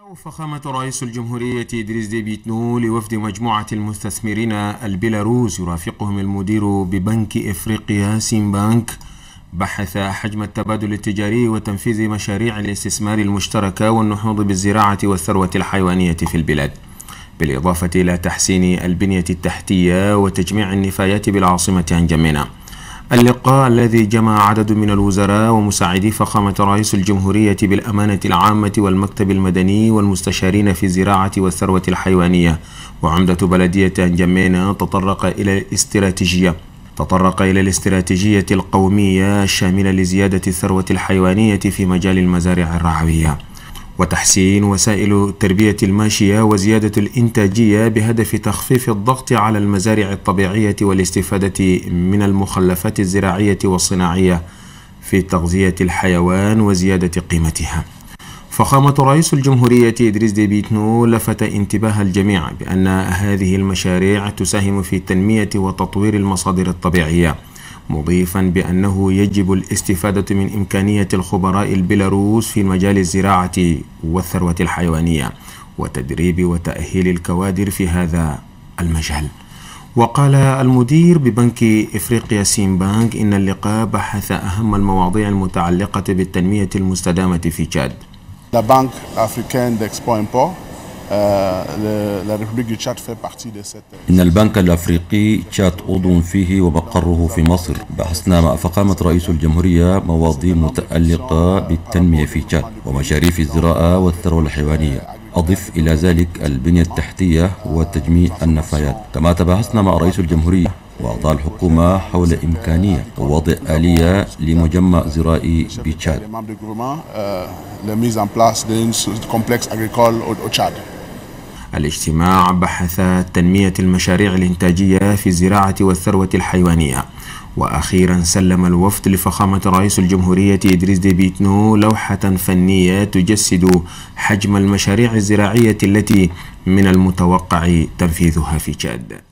فخامة رئيس الجمهورية إدريس ديبي إتنو لوفد مجموعة المستثمرين البيلاروس يرافقهم المدير ببنك إفريقيا سيمبانك بحث حجم التبادل التجاري وتنفيذ مشاريع الاستثمار المشتركة والنهوض بالزراعة والثروة الحيوانية في البلاد، بالإضافة إلى تحسين البنية التحتية وتجميع النفايات بالعاصمة أنجمينا. اللقاء الذي جمع عدد من الوزراء ومساعدي فخامة رئيس الجمهورية بالأمانة العامة والمكتب المدني والمستشارين في الزراعة والثروة الحيوانية وعمدة بلدية أنجمينا تطرق إلى الاستراتيجية القومية الشاملة لزيادة الثروة الحيوانية في مجال المزارع الرعوية وتحسين وسائل التربية الماشية وزيادة الإنتاجية بهدف تخفيف الضغط على المزارع الطبيعية والاستفادة من المخلفات الزراعية والصناعية في تغذية الحيوان وزيادة قيمتها. فخامة رئيس الجمهورية إدريس ديبي إتنو لفت انتباه الجميع بأن هذه المشاريع تساهم في تنمية وتطوير المصادر الطبيعية، مضيفا بأنه يجب الاستفادة من إمكانية الخبراء البيلاروس في مجال الزراعة والثروة الحيوانية وتدريب وتأهيل الكوادر في هذا المجال. وقال المدير ببنك إفريقيا سيمبانك إن اللقاء بحث أهم المواضيع المتعلقة بالتنمية المستدامة في تشاد. La Banque africaine d'export-import, la République du Tchad fait partie de cette. إن البنك الأفريقي تشاد عضو فيه ومقره في مصر. بحثنا مع فخامة رئيس الجمهورية مواضيع متعلقة بالتنمية في تشاد ومشاريع الزراعة والثروة الحيوانية، أضف إلى ذلك البنية التحتية وتجميع النفايات. كما تباحثنا مع رئيس الجمهورية وأعضاء الحكومة حول إمكانية ووضع آلية لمجمع زراعي بتشاد. الاجتماع بحث تنمية المشاريع الإنتاجية في الزراعة والثروة الحيوانية. وأخيرا سلم الوفد لفخامة رئيس الجمهورية إدريس ديبي إتنو لوحة فنية تجسد حجم المشاريع الزراعية التي من المتوقع تنفيذها في تشاد.